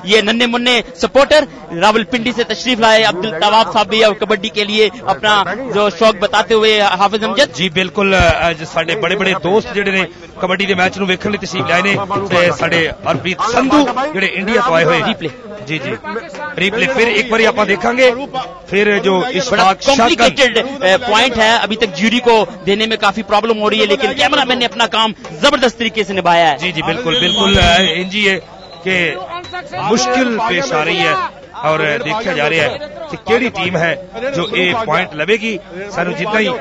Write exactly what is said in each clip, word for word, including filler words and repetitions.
ये नन्हे मुन्ने सपोर्टर रावलपिंडी से तशरीफ लाए अब्दुल तवाब साहब भी और कबड्डी के लिए अपना जो शौक बताते हुए हाफिज अमजद जी बिल्कुल साडे बड़े बड़े दोस्त जिहड़े ने कबड्डी के मैच नूं वेखण लई तशरीफ लाए ने ते साडे हरप्रीत संधू जिहड़े इंडिया तो आए हुए रीप्ले जी जी रीप्ले फिर एक बार आप देखेंगे फिर जो इस कॉम्प्लिकेटेड पॉइंट है अभी तक ज्यूरी को देने में काफी प्रॉब्लम हो रही है लेकिन कैमरामैन ने अपना काम जबरदस्त तरीके से निभाया है। जी जी बिल्कुल बिल्कुल इंजी है कि मुश्किल पेश आ रही है और देखा जा रहा है कि केड़ी टीम है जो ये पॉइंट लवेगी। सानू जिद्दां ही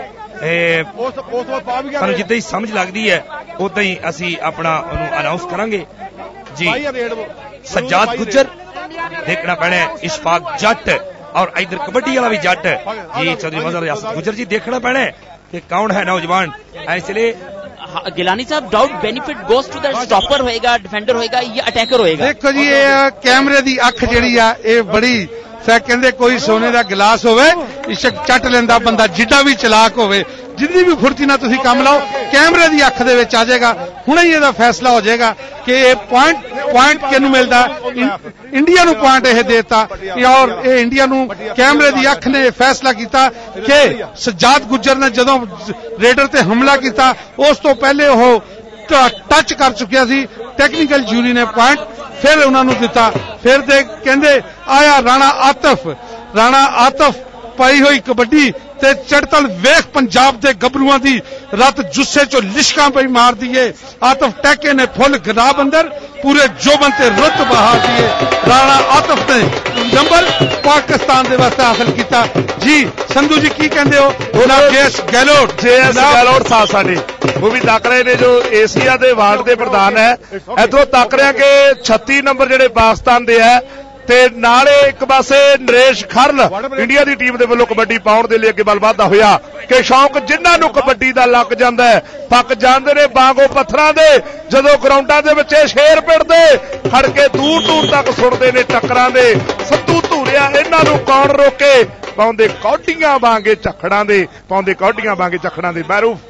सानू जिद्दां ही समझ लगती है उदा ही असी अपना अनाउंस करांगे। जी सज्जाद गुज्जर देखना पैना है, इशफाक जट और इधर कबड्डी वाला भी जट जी चौधरी मजहर यासिर गुज्जर जी देखना पैना है कि कौन है नौजवान। इसलिए गिलानी साहब doubt benefit goes to the stopper होएगा डिफेंडर होएगा या अटैकर होएगा। देखो जी ये कैमरे दी अख जिहड़ी आ ये बड़ी कहते कोई सोने का गिलास होवे इशक चट लेंदा बंदा जिड्डा भी चलाक होवे जिन्नी भी फुर्ती ना तुसीं काम लाओ कैमरे की अख दे विच आ जाएगा। हुणे ही इहदा फैसला हो जाएगा कि ये पॉइंट पॉइंट किहनूं मिलदा इंडिया नूं पॉइंट यह देता और ये इंडिया नूं कैमरे की अख ने फैसला किया कि सज्जाद गुज्जर ने जदों रेडर ते हमला किया उस तो पहले वो टच कर चुकिया सी टैक्नीकल जूरी ने पॉइंट फिर उन्होंने दिता फिर दे कहंदे आया राणा आतिफ राणा आतिफ पाई हुई कबड्डी ते चढ़तल वेख पंजाब के गबरूआं दी रत जुस्से चो लिशकां पई मार दिए। आतिफ टैके ने फुल गराब अंदर पूरे जोबन ते रुत बहा दिए। राणा आतिफ ने नंबर पाकिस्तान दे वास्ते हासिल किया। जी संधू जी की कहंदे हो जेएस गहलोत जेएस गहलोत साहब साडे वो भी तक रहे ने जो एशिया के वार्ड के प्रधान है इधरों तक रहे कि छत्ती नंबर जिहड़े पाकिस्तान दे है ते नाले एक पासे नरेश खरल इंडिया की टीम के वालों कबड्डी पाउण दे लई अगे बल वाधा होया कि शौक जिन्हां नूं कबड्डी दा लग जांदा है पक जांदे ने बांगो पत्थरां दे जदों ग्राउंडां दे विच शेर पिड़दे खड़ के दूर दूर तक सुणदे ने टक्करां दे सत्तू धूरिया इन्हां नूं कौण रोके पाउंदे कौडियां वांगे झखड़ां दे पाउंदे कौडियां वांगे झखड़ां दे। महरूफ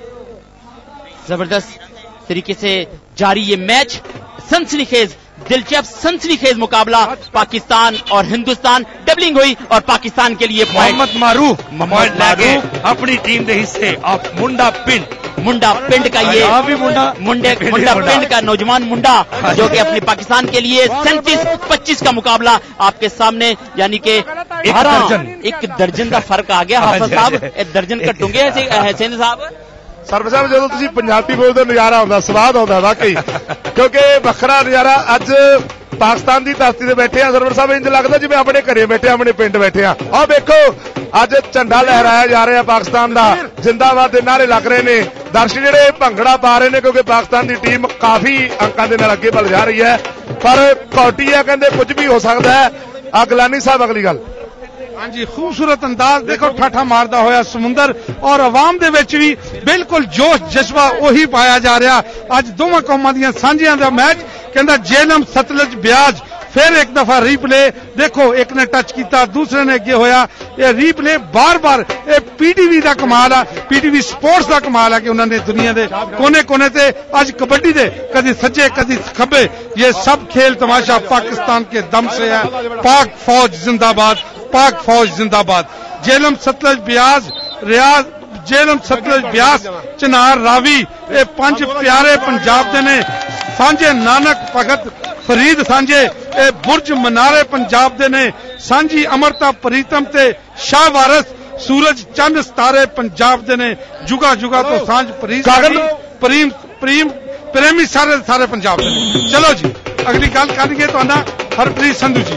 जबरदस्त तरीके से जारी ये मैच सनसनीखेज दिलचस्प सनसनीखेज मुकाबला पाकिस्तान और हिंदुस्तान डबलिंग हुई और पाकिस्तान के लिए मोहम्मद मारूफ मोहम्मद मारूफ अपनी टीम के हिस्से ऑफ मुंडा पिंड मुंडा पिंड का ये मुंडा मुंडे मुंडा पिंड का नौजवान मुंडा जो कि अपने पाकिस्तान के लिए सैंतीस पच्चीस का मुकाबला आपके सामने यानी कि एक दर्जन एक दर्जन का फर्क आ गया। हाफिज साहब एक दर्जन कटूंगे हुसैन साहब सरवर साहब जो तुसीं पंजाबी बोलदे नज़ारा आउंदा स्वाद आउंदा वाकई क्योंकि वखरा नज़ारा अज पाकिस्तान की धरती से बैठे हैं। सरवर साहब इंज लगता जिवें अपने घरे बैठे अपने पिंड बैठे हैं। और देखो अज झंडा लहराया जा रहा है पाकिस्तान का जिंदाबाद के नारे लग रहे हैं दर्शक जिहड़े भंगड़ा पा रहे हैं क्योंकि पाकिस्तान की टीम काफी अंकों के नाल अगे बढ़ जा रही है पर कौटी है कहते कुछ भी हो सकता है। आ गिलानी साहब अगली गल हाँ जी खूबसूरत अंदाज देखो ठाठा मारदा होया समुंदर और अवाम दे विच भी बिल्कुल जोश जज्बा उही पाया जा रहा। अज दोवां कौमां दीयां सांझियां दा मैच कहंदा जेलम सतलज ब्याज फिर एक दफा रीप्ले देखो एक ने टच किया दूसरे ने अगे होया ये रीप्ले बार बार ये पीटीवी का कमाल है पीटीवी स्पोर्ट्स का कमाल है कि उन्होंने दुनिया के कोने कोने से अज कबड्डी दे कदी सज्जे कदी खब्बे ये सब खेल तमाशा पाकिस्तान के दम से है। पाक फौज जिंदाबाद पाक फौज जिंदाबाद। जेलम सतलज ब्याज रियाज जेलम सतलज ब्यास चनार रावी ये पंज प्यारे पंजाब दे ने सांझे नानक भगत फरीद सांझे ये बुरज मनारे पंजाब दे ने सांझी अमरता प्रीतम ते शाह वारस सूरज चंद सितारे पंजाब दे ने जुगा जुगा तो सांझ प्रीत प्रेम प्रेम प्रेमी सारे सारे पंजाब दे ने। चलो जी अगली गल करिए तो आना हरप्रीत संधू जी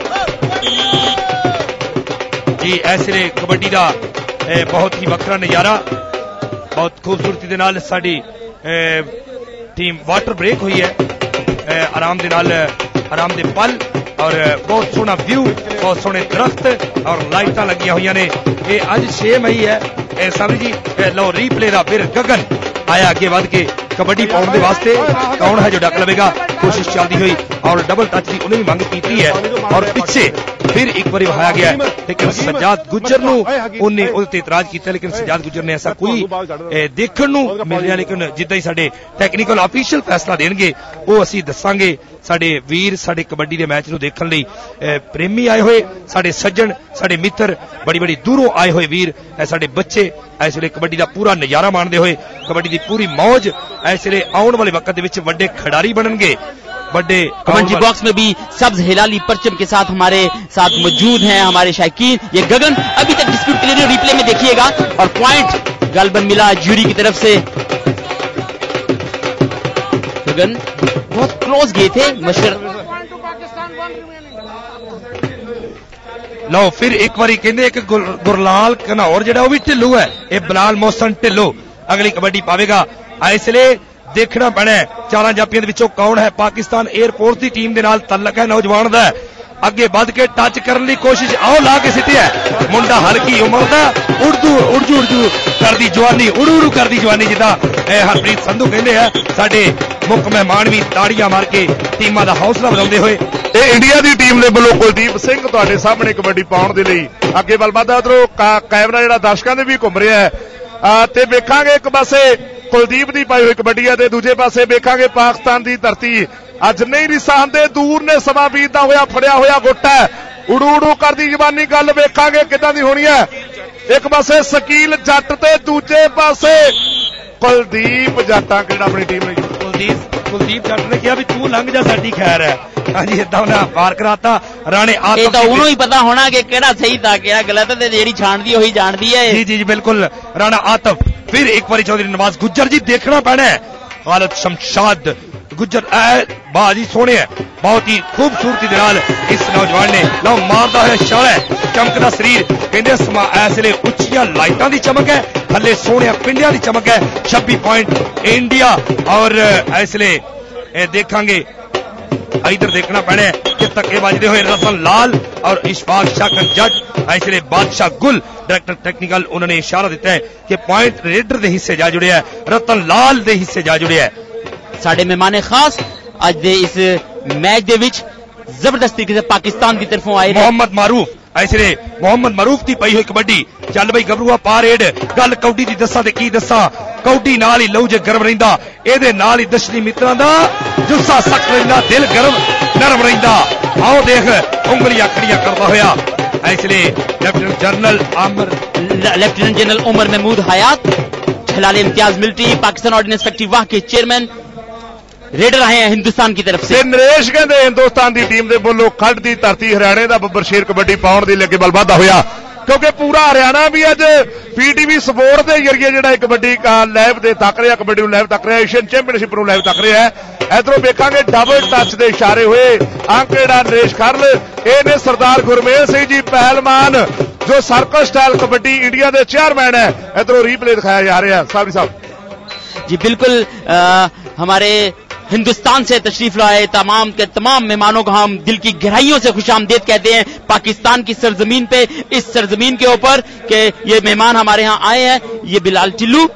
जी ऐसे कबड्डी का बहुत ही वखरा नज़ारा बहुत खूबसूरती के नाल साडी टीम वाटर ब्रेक हुई है आराम दे नाल आराम दे पल और बहुत सोहना व्यू बहुत सोहने दरख्त और लाइट लगिया हुई ने। ये अज छे मई है सावरी जी लो रीप्ले का फिर गगन आया अगे बढ़ के कबड्डी पाउण के वास्ते कौन है जो डक लवेगा कोशिश चलती हुई और डबल टच की उन्हें भी मंग की है और पिछे फिर एक बार वहाया गया है, लेकिन सजाद गुज्जर उन्हें उहते इतराज किया, लेकिन सजाद गुज्जर ने ऐसा कोई देखने को मिल रहा, लेकिन जिद्दां ही साडे टैक्नीकल ऑफिशियल फैसला देंगे वो असीं दसांगे। साडे वीर साडे कबड्डी के मैच नूं देखण लई प्रेमी आए हुए, साडे सज्जन साडे मित्र बड़ी बड़ी दूरों आए हुए वीर, साडे बच्चे इस वेले कबड्डी का पूरा नजारा माणदे हुए, कबड्डी की पूरी मौज इस वेले आउण वाले वक्त दे विच वड्डे खिडारी बनणगे। बड़े कमेंट्री बॉक्स में भी सब्ज हिलाली परचम के साथ हमारे साथ मौजूद हैं हमारे शायकीन। ये गगन अभी तक डिस्प्यूट क्लियर रिप्ले में देखिएगा और पॉइंट गालबन मिला ज्यूरी की तरफ से। गगन बहुत क्लोज गए थे मशर। लो फिर एक बार कहते एक गुरलाल घनौर जो भी ढिल्लो है, ये बिलाल मोहसन ढिल्लो अगली कबड्डी पावेगा। इसलिए देखना पैना है चार जाफियां दे विचों कौन है पाकिस्तान एयरफोर्स की टीम के नाल तल्लक है नौजवान का, अगे बढ़ के टच करने की कोशिश आओ ला के सिटिया मुंडा हल्की उम्र का उड़दू उड़जू उड़जू कर दी जवानी उड़ू उड़ू कर दी जवानी जिदा हरप्रीत संधू कहते हैं। साडे मुख मेहमान भी ताड़ियां मार के टीमां दा हौसला बढ़ाते हुए इंडिया की टीम ने वालों कुलदीप सिंह तुहाडे सामने कबड्डी पाउण दे लई अगे बल वधदा, उधरों कैमरा जिहड़ा दर्शकां दे भी घुम रहा है ते वेखांगे एक पासे कुलदीप की पाई हुई कबड्डी है, दूजे पासे वेखांगे पाकिस्तान की धरती अज नहीं रिसांदे दूर ने समा बीतदा होया फड़िया होया गुट है उड़ू उड़ू कर दी जवानी। गल वेखांगे किदां दी होनी है, एक पासे शकील जट ते दूजे पासे कुलदीप जट्टां किहड़ा अपनी टीम ने कुलदीप कुलदीप जट ने कहा भी तू लंघ जा साडी खैर है। हाँ जी इदा उन्हें पार कराता राणे आतफ तो उन्होंने ही पता होना कि केड़ा सही था केड़ा गलत है, जेड़ी छांटदी वही जानदी है। जी जी जी बिल्कुल राणा आतफ फिर एक बार चौधरी नवाज गुज्जर जी देखना पैना है। खालिद शमशाद गुज्जर बाजी सोने है, बहुत ही खूबसूरती दे नाल इस नौजवान ने लो मारदा है शाला चमकदा शरीर कहंदे इसले उच्चियां लाइटां दी चमक है, थल्ले सोहणे पिंडियां दी चमक है। छब्बीस पॉइंट इंडिया और इसले देखांगे इधर देखना पैना है कि धक्के बजते हुए रतन लाल और इशफाक शाकर जट इसलिए बादशाह गुल डायरेक्टर टेक्निकल उन्होंने इशारा दिता है कि पॉइंट रेडर के हिस्से जा जुड़े है, रतन लाल के हिस्से जा जुड़े है। साडे मेहमान खास अज दे इस मैच दे विच जबरदस्त तरीके से पाकिस्तान की तरफों आए मोहम्मद मारूफ इसलिए मोहम्मद मारूफ की पई हुई कबड्डी चल बई गबरूआ पा रेड गल कौडी की दसा ते की दसा कौडी नाल ही लहू जे गर्म रहिंदा एदे नाल ही दशनी मित्रां दा जुस्सा सख्त रहिंदा दिल गर्म नरम रहिंदा। आओ देख उंगलियां खड़ियां करदा होया इसलिए लेफ्टिनेंट जनरल आमर lieutenant general Umar Mahmood Hayat Hilal Imtiaz military Pakistan ordnance factory Wah के चेयरमैन रेडर आए हैं हिंदुस्तान की तरफ से। नरेश कहते हिंदुस्तान की टीम के बोलो खड़ की धरती हरियाणे का बब्बर शेर कबड्डी पाउण के लगे बल वाधा होया क्योंकि पूरा हरियाणा भी अज पीटीवी स्पोर्ट के जरिए जो कबड्डी का लैब से तक रहा कबड्डी लैब तक रहा एशियन चैंपीयनशिप लैब तक रहा है। इधरों वेखांगे डबल टच के इशारे हुए अंक जेड़ा नरेश खरल ये ने सरदार गुरमेल सिंह जी पहलवान जो सर्कल स्टाइल कबड्डी इंडिया के चेयरमैन है। इधरों रीप्ले दिखाया जा रहा है साहब साहब जी बिल्कुल आ, हमारे हिंदुस्तान से तशरीफ लाए तमाम के तमाम मेहमानों को हम दिल की गहराइयों से खुशामदीद कहते हैं पाकिस्तान की सरजमीन पे, इस सरजमीन के ऊपर के ये मेहमान हमारे यहाँ आए हैं। ये बिलाल टिल्लू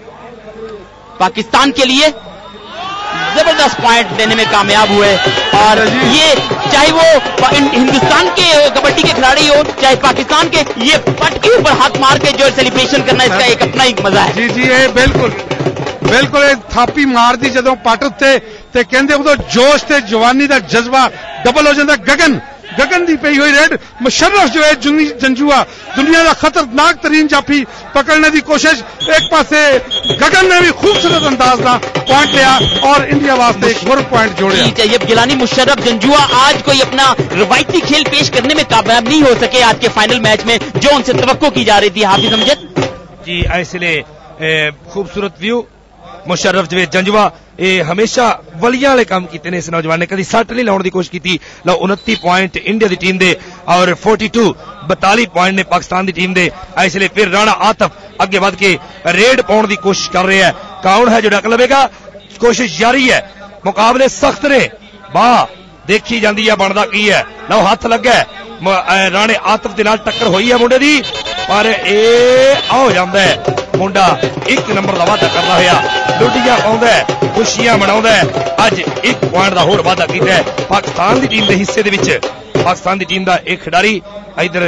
पाकिस्तान के लिए जबरदस्त पॉइंट देने में कामयाब हुए और ये चाहे वो हिंदुस्तान के कबड्डी के खिलाड़ी हो चाहे पाकिस्तान के, ये पट के ऊपर हाथ मार के जो सेलिब्रेशन करना इसका एक अपना ही मजा है। जी जी ये बिल्कुल बिल्कुल थापी मार दी जदों पट उत्ते ते कहंदे उदों जोश ते जवानी दा जज्बा डबल हो जाता। गगन गगन दी पई हुई रेड मुशर्रफ जो है जुनी जंजुआ दुनिया का खतरनाक तरीन जाफी पकड़ने की कोशिश, एक पासे गगन ने भी खूबसूरत अंदाज का पॉइंट लिया और इंडिया वास्ते एक और पॉइंट जोड़े। चाहिए गिलानी मुशर्रफ जंजुआ आज कोई अपना रवायती खेल पेश करने में कामयाब नहीं हो सके आज के फाइनल मैच में जो उनसे तवक्को की जा रही थी। हाफिज अमजद जी इसलिए खूबसूरत व्यू मुशर्रफ जवेद जंजुआ ये हमेशा वलियां वाले काम किए ने इस नौजवान ने कभी सट नहीं लाने की कोशिश की। लो उनतीस पॉइंट इंडिया की टीम दे और बयालीस बतालीस पॉइंट ने पाकिस्तान की टीम दे। इसलिए फिर राणा आतफ अगे बढ़ के रेड पाने की कोशिश कर रहे हैं। कौन है जो डक लवेगा, कोशिश जारी है, मुकाबले सख्त ने वाह देखी जाती है बनता की है। लो हाथ लगे राणे आतफ के नाल टक्कर हुई है मुंडे की पर ए आ जाता है मुंडा एक नंबर का वाधा करता हुआ लुडियां पाउंदा है, खुशियां मनाउंदा है। अज एक पॉइंट का होर वाधा कीता है पाकिस्तान की टीम के हिस्से दे विच। पाकिस्तान की टीम का एक खिडारी इधर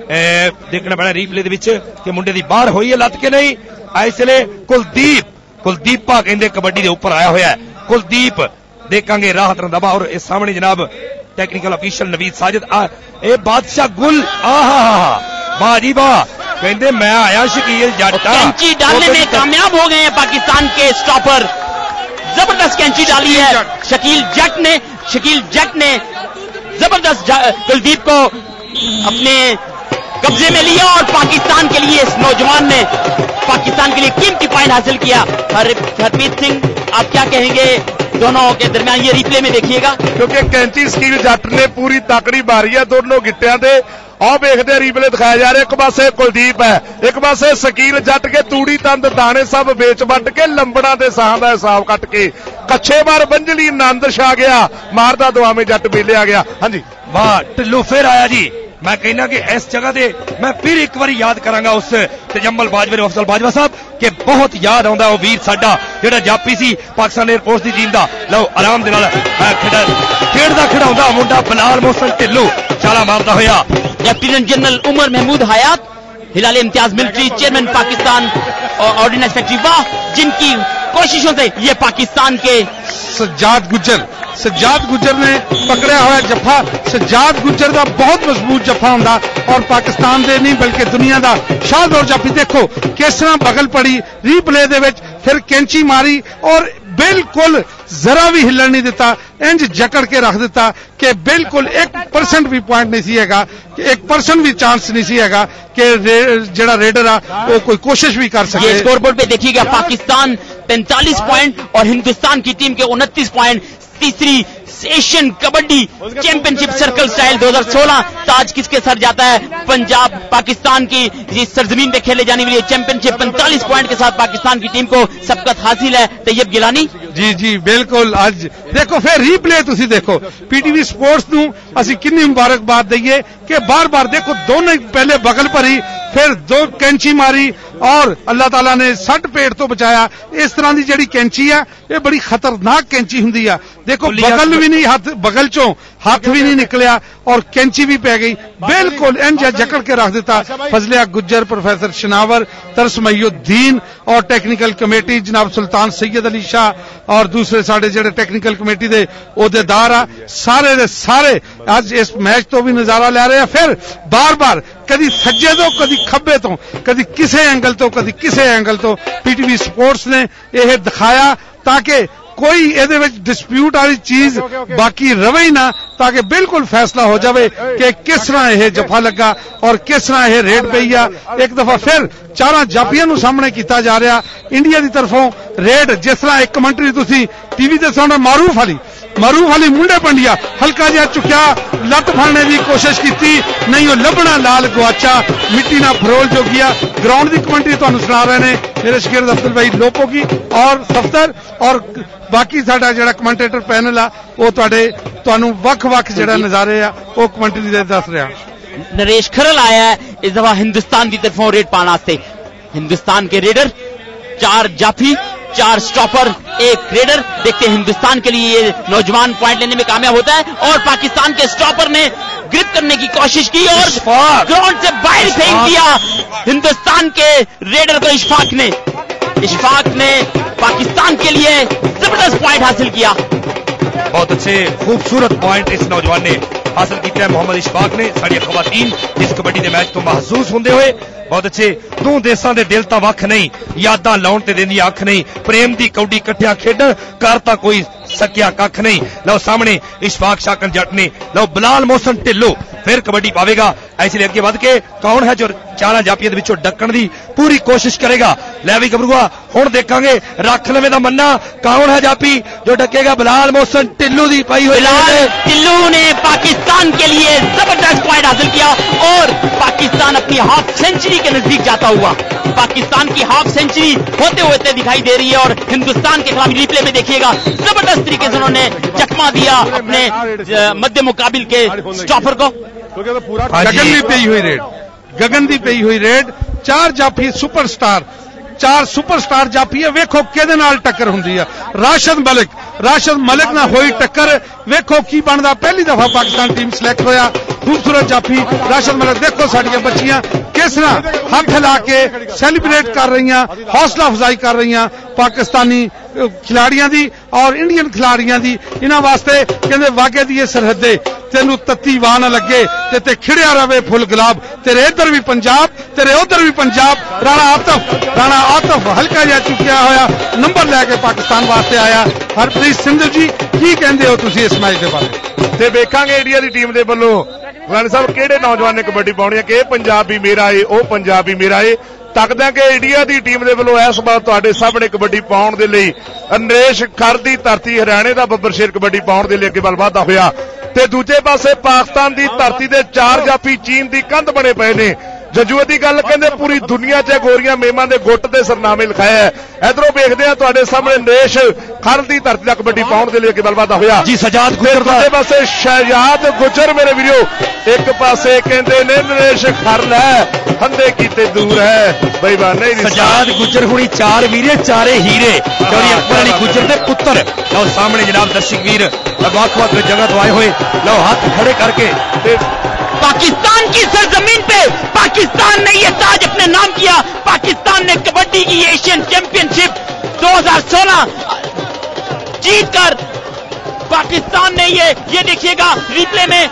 देखना पैना रीप्ले दे विच कि मुंडे की बाहर हुई है लत के नहीं। इसलिए कुलदीप कुलदीपा कहते कबड्डी के उपर आया हुआ है। कुलदीप देखांगे राहत रंधावा और इस सामने जनाब टेक्निकल ऑफिशियल नवीद साजिद ए बादशाह गुल आहा वाह जी वाह कहते मैं आया शकील जट कैंची डालने में कामयाब हो गए हैं पाकिस्तान के स्टॉपर। जबरदस्त कैंची डाली है शकील जट ने शकील जट ने जबरदस्त कुलदीप को अपने कब्जे में लिया और पाकिस्तान के लिए इस नौजवान ने पाकिस्तान के लिए कीमती पॉइंट हासिल किया। हरप्रीत सिंह आप क्या कहेंगे दोनों के दरमियान ये रिप्ले में देखिएगा क्योंकि कैंची शकील जट ने पूरी ताकड़ी मारी है दोनों गिट्टियां दे। और देखते रिप्ले दिखाया जा रहा है एक पासे कुलदीप है एक पासे शकील जट के तूड़ी तंद दाने सब बेच बट के लंबड़ा के साह का हिसाब कट के कच्छे बार बंजली आनंद छा गया मारदा दुआमे जट मिलिया गया। हाँ जी वाह टिल्लू फिर आया जी। मैं कहना कि इस जगह से मैं फिर एक बार याद करांगा उस तजम्मल बाजवा ने अफजल बाजवा साहब के बहुत याद आता वो वीर साडा जेड़ा जापी सी पाकिस्तान एयरफोर्स की टीम का। लो आराम दे नाल खेडदा खिडाउंदा मुंडा बिलाल मोहसन ढिल्लो चाला मारदा होया। Lieutenant general Umar Mahmood Hayat Hilal Imtiaz military chairman Pakistan और ऑर्डिनेंस फैक्ट्री वाह जिनकी कोशिशों से ये पाकिस्तान के सज्जाद गुज्जर सज्जाद गुज्जर ने पकड़ा हुआ जफा। सज्जाद गुज्जर का बहुत मजबूत जफा होंदा और पाकिस्तान दे नहीं बल्कि दुनिया का शानदार जाफी। देखो किस तरह बगल पड़ी रीप्ले दे विच फिर कैंची मारी और बिल्कुल जरा भी हिलन नहीं दिता इंज जकड़ के रख दिता कि बिल्कुल एक परसेंट भी पॉइंट नहीं सी हैगा कि एक परसेंट भी चांस नहीं सी हैगा कि जेड़ा रेडर आ वो कोई कोशिश भी कर सके। स्कोरबोर्ड पे देखिएगा पाकिस्तान पैंतालीस पॉइंट और हिंदुस्तान की टीम के उनतीस पॉइंट। तीसरी Asian kabaddi championship circle style दो हज़ार सोलह ताज किसके सर जाता है? पंजाब पाकिस्तान की इस सरजमीन पे खेले जाने वाली चैंपियनशिप पैंतालीस पॉइंट के साथ पाकिस्तान की टीम को सबकत हासिल है। तैयब गिलानी जी जी बिल्कुल। अज देखो फिर रीप्ले तुसी देखो पीटीवी स्पोर्ट्स नूं असीं कितनी मुबारकबाद दईए कि बार बार देखो दोनों पहले बगल पर ही फिर दो कैंची मारी और अल्लाह ताला ने सट पेट तो बचाया। इस तरह की जिहड़ी कैंची है ये बड़ी खतरनाक कैंची हुंदी है। देखो बगल भी नहीं हाथ बगल चों हाथ भी नहीं निकलिया और कैंची भी पै गई बिल्कुल इंज जकड़ के रख दिता। फजलिया गुज्जर प्रोफेसर शनावर तरसमयुद्दीन और टेक्निकल कमेटी जनाब सुल्तान सैयद अली शाह और दूसरे साडे जिहड़े टेक्निकल कमेटी दे ओहदेदार आ सारे दे सारे अज इस मैच तो भी नजारा ले रहे हैं। फिर बार बार कदी सज्जे तो कदी खब्बे तो कदी किसी एंगल तो कदी किसी एंगल तो पीटीवी स्पोर्ट्स ने यह दिखाया ताकि कोई एदे विच डिस्प्यूट वाली चीज बाकी रवे ही ना ताकि बिल्कुल फैसला हो जाए कि किस तरह यह जफा लगा और किस तरह यह रेड पई आ। एक दफा फिर चार जाफियां नूं सामने किया जा रहा इंडिया की तरफों रेड जिस तरह एक कमेंटरी तुसीं टीवी ते सुन मारूफ अली मारूफ अली मुंडे पंडिया हल्का जिहा चुक्या लत फड़ने की कोशिश की नहीं वो लभना लाल गुआचा मिट्टी ना फरोल जो गया। ग्राउंड की कमेंटरी तुहानूं सुना रहे हैं मेरे शकीर अब्दुल भाई लोपो की और सफदर और बाकी साडा जिहड़ा कमेंटेटर पैनल आ वो तुहाडे तुहानूं वख-वख जिहड़ा नज़ारे आ वो कमेंटरी दे दस रहा। नरेश खरल आया है इस दफा हिंदुस्तान की तरफों रेड पाने वास्ते। हिंदुस्तान के रेडर चार जाफी चार स्टॉपर एक रेडर। देखते हैं हिंदुस्तान के लिए ये नौजवान पॉइंट लेने में कामयाब होता है और पाकिस्तान के स्टॉपर ने ग्रिप करने की कोशिश की और ग्राउंड से बाहर फेंक दिया हिंदुस्तान के रेडर को। इशफाक ने इशफाक ने पाकिस्तान के लिए जबरदस्त पॉइंट हासिल किया। बहुत अच्छे खूबसूरत पॉइंट इस नौजवान ने हासिल किया मोहम्मद इशफाक ने। साड़ी खवातीन इस कबड्डी के मैच तो महसूस होंदे हुए बहुत अच्छे दो देशों के दिल तो वख नहीं यादां लाउण ते देंदी अख नहीं प्रेम की कौडी कट्ठिया खेडण कर तां कोई सकिया कख नहीं। लो सामने इशफाक शाकन जट ने लो बिलाल मोहसन ढिल्लो फिर कबड्डी पावेगा। इसलिए अगे बढ़ के कौन है जो चार जाफियां दे विचों डकण दी पूरी कोशिश करेगा। लै भी गबरूआ हुण देखांगे रख लवे दा मन्ना कौन है जाफी जो डकेगा। बिलाल मोहसन ढिल्लो दी पाई हुई ढिल्लो ने पाकिस्तान के लिए जबरदस्त पॉइंट हासिल किया और पाकिस्तान अपनी हाफ सेंचुरी के नजदीक जाता हुआ पाकिस्तान की हाफ सेंचुरी होते होते दिखाई दे रही है। और हिंदुस्तान के खिलाफ रिप्ले में देखिएगा जबरदस्त तरीके से उन्होंने चकमा दिया अपने मध्य मुकाबिल के स्टॉपर को। गगन दी पई हुई रेड गगन दी पई हुई रेड चार जाफी सुपरस्टार चार सुपरस्टार जाफी है, वेखो किहदे नाल टक्कर हुंदी है। राशिद मलिक राशिद मलिक नाल होई टक्कर, वेखो की बनदा। पहली दफा पाकिस्तान टीम सिलेक्ट होया, खूबसूरत जाफी राशिद मलिक। देखो साडियां बच्चियां किस तरह हाथ हिला के सैलीब्रेट कर रही, हौसला अफजाई कर रही पाकिस्तानी खिलाड़ियों की और इंडियन खिलाड़ियों की। इन्हां वास्ते कहंदे वागे दी सरहदे तेनू तत्ती वाह ना लगे ते, ते खिड़िया रवे फुल गुलाब, तेरे इधर भी पंजाब तेरे उधर भी पंजाब। राणा आतिफ राणा आतिफ हल्का जिहा चुकिया होया नंबर लैके पाकिस्तान वास्ते आया। हरप्रीत सिंधु जी की कहंदे हो तुसीं इस मैच के बारे? ते वेखांगे इंडिया की टीम के वल्लों राणा साहब किहड़े नौजवान ने कबड्डी पाउणी है कि पंजाब भी मेरा है, वो पंजाब भी मेरा है। तकदा कि इंडिया की टीम के वल्लों इस बार तुहाडे सामने कबड्डी पाउण दे लई नरेश खर दी धरती हरियाणे का बब्बर शेर कबड्डी पाउण दे लई अगे वल वाधा होया, ते दूजे पासे पाकिस्तान की धरती दे चार जाफी चीन की कंध बने पे ने। जजुए की गल कहंदे पूरी दुनिया च गोरियां मेमां दे गुट दे सरनामे लिखाया है। इधरों देखते हैं तुहाडे सामने नरेश खर दी धरती दा कबड्डी पाउण दे लई अगे वल वाधा होया जी। सजाद गुजर दूजे पासे शहजाद गुजर मेरे वीरो, एक पासे कहंदे ने नरेश खर लै हंदे कीते दूर है बई बार नहीं। सजाद गुजर हुणी चार वीरे चारे हीरे, चौरी अकबर अली गुजर दे पुत्र। लो सामने जनाब दर्शक वीर वख वख जगह तो आए हुए, लो हाथ खड़े करके पाकिस्तान की सरजमीन पे पाकिस्तान ने ये ताज अपने नाम किया। पाकिस्तान ने कबड्डी की एशियन चैंपियनशिप दो हज़ार सोलह जीतकर पाकिस्तान ने ये ये देखिएगा रिप्ले में,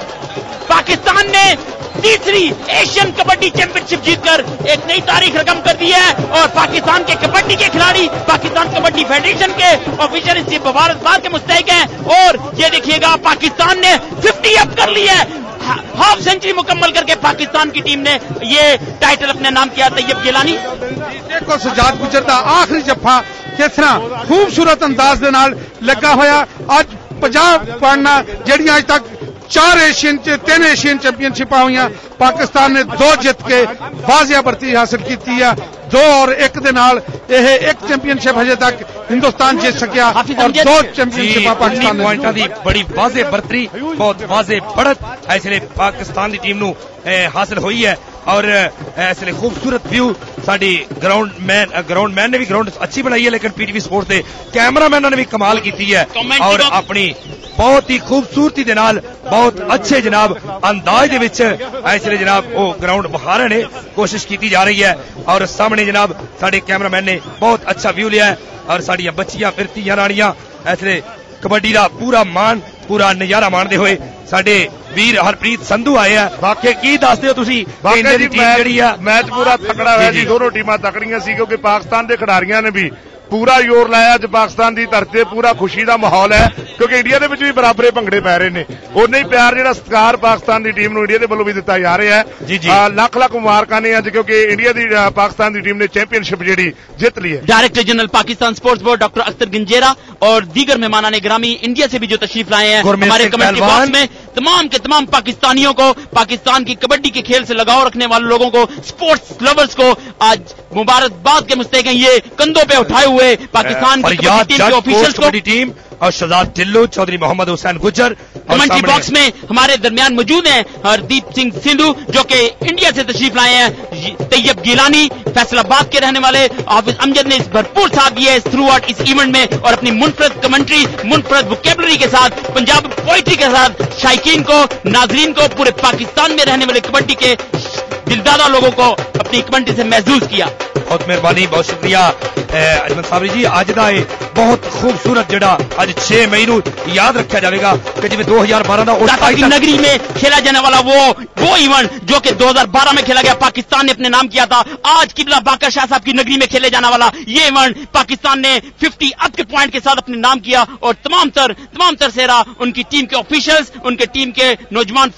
पाकिस्तान ने तीसरी एशियन कबड्डी चैंपियनशिप जीतकर एक नई तारीख रकम कर दी है। और पाकिस्तान के कबड्डी के खिलाड़ी पाकिस्तान कबड्डी फेडरेशन के ऑफिशियल इसकी मुबारकबाद के मुस्तहिक हैं। और ये देखिएगा पाकिस्तान ने पचास अप कर ली है, हाफ सेंचुरी मुकम्मल करके पाकिस्तान की टीम ने ये टाइटल अपने नाम किया। तैयब गिलानी देखो सजाद गुजर दा आखिरी जफ्फा किस तरह खूबसूरत अंदाज दे नाल लगा होया। अज पंजाब पढ़ना जिहड़ियां अज तक चार एशियन तीन एशियन चैंपियनशिपां हुई, पाकिस्तान ने दो जित के वाजिया बरती हासिल की है। दो और एक दे नाल यह एक चैंपियनशिप हजे तक हिंदुस्तान जीत सकिया और दो चैंपियनशिप पाकिस्तान पॉइंटां दी बड़ी वाजे बरतरी, बहुत वाजे बढ़त इसलिए पाकिस्तान की टीम नू हासिल हुई है। और इसलिए खूबसूरत व्यू साडी ग्राउंड मैन ग्राउंड मैन ने भी ग्राउंड अच्छी बनाई है, लेकिन पीटीवी स्पोर्ट्स के कैमरामैन ने भी कमाल की है और अपनी बहुत ही खूबसूरती दे नाल बहुत अच्छे जनाब अंदाज दे विच इसलिए जनाब वो ग्राउंड बखा रहे ने, कोशिश की जा रही है। और सामने जनाब साडे कैमरामैन ने बहुत अच्छा व्यू लिया है और साडियां बच्चियां फिर धीआं राणियां इसलिए कबड्डी का पूरा मान पूरा नजारा माणदे हुए साडे वीर हरप्रीत संधू आए हैं। बाकी की दसदे हो तुसीं इंडिया दी टीम जिहड़ी आ मैच पूरा तकड़ा है जी, दोनों टीमां तकड़ियां सी क्योंकि पाकिस्तान के खिडारियां ने भी पूरा जोर लाया। अज पाकिस्तान की धरती पूरा खुशी का माहौल है क्योंकि इंडिया के भी बराबरे भंगड़े पै रहे हैं। उन्ना ही प्यार जो सत्कार पाकिस्तान की टीम इंडिया के वलों भी दिता जा रहा है। जी जी लख लख मुबारकां ने अज क्योंकि इंडिया की पाकिस्तान की टीम ने चैंपियनशिप जी जित ली है। Director general Pakistan sports board doctor Akhtar Ganjera और दीगर मेहमानान ग्रामी इंडिया से भी जो तशरीफ लाए हैं हमारे कमेंट्री बॉक्स में, तमाम के तमाम पाकिस्तानियों को, पाकिस्तान की कबड्डी के खेल से लगाव रखने वाले लोगों को, स्पोर्ट्स लवर्स को आज मुबारकबाद के मुस्तहिक हैं। ये कंधों पे उठाए हुए पाकिस्तान की टीम के ऑफिशियल्स को टीम और शहजाद टिल्लू चौधरी मोहम्मद हुसैन गुजर कमेंट्री बॉक्स में हमारे दरमियान मौजूद हैं हरदीप सिंह सिंधु जो कि इंडिया से तशरीफ लाए हैं, तैयब गिलानी फैसलाबाद के रहने वाले, हाफिज अमजद ने इस भरपूर साथ दिया है थ्रू आउट इस इवेंट में और अपनी मुनफरद कमेंट्री मुनफरद वोकेबलरी के साथ, पंजाब पोइट्री के साथ शायकीन को, नाजरीन को, पूरे पाकिस्तान में रहने वाले कबड्डी के दिलदादा लोगों को अपनी कमेंट्री से महसूस किया। बहुत मेहरबानी, बहुत शुक्रिया अजमल साबरी जी। अज का बहुत खूबसूरत जड़ा अज छह मई को याद रखा जाएगा कि जिम्मे दो हजार बारह का की नगरी में खेला जाने वाला वो वो इवेंट जो कि दो हजार बारह में खेला गया, पाकिस्तान ने अपने नाम किया था। आज किबला बाकर शाह साहब की नगरी में खेले जाने वाला ये इवेंट पाकिस्तान ने पचास अप के पॉइंट के साथ अपने नाम किया और तमाम तर तमाम तर सेरा उनकी टीम के ऑफिशियल्स, उनके टीम के नौजवान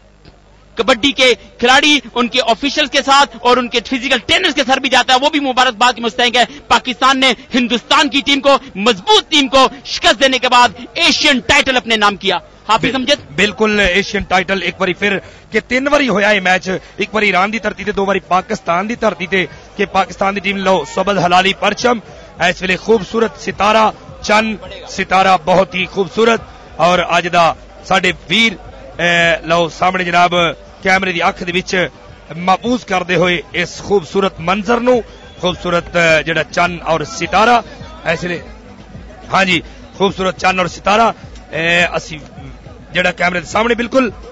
कबड्डी के खिलाड़ी, उनके ऑफिशियल्स के साथ और उनके फिजिकल ट्रेनर्स के सर भी जाता है, वो भी मुबारकबाद के मुस्तहिक है। पाकिस्तान ने हिंदुस्तान की टीम को, मजबूत टीम को शिकस्त देने के बाद एशियन टाइटल अपने नाम किया। हाफिज अमजद बिल्कुल एशियन टाइटल एक बारी फिर कि तीन बारी होया ये मैच, एक बारी ईरान की धरती से, दो बारी पाकिस्तान की धरती से कि पाकिस्तान की टीम लो सबद हलाली परचम इस वेले खूबसूरत सितारा चंद सितारा बहुत ही खूबसूरत और अज दा साडे वीर लो सामने जनाब कैमरे की अख दे विच महफूज करते हुए इस खूबसूरत मंजर नू खूबसूरत जेड़ा चन्न और सितारा इसलिए हाँ जी खूबसूरत चन्न और सितारा असी जेड़ा कैमरे के सामने बिल्कुल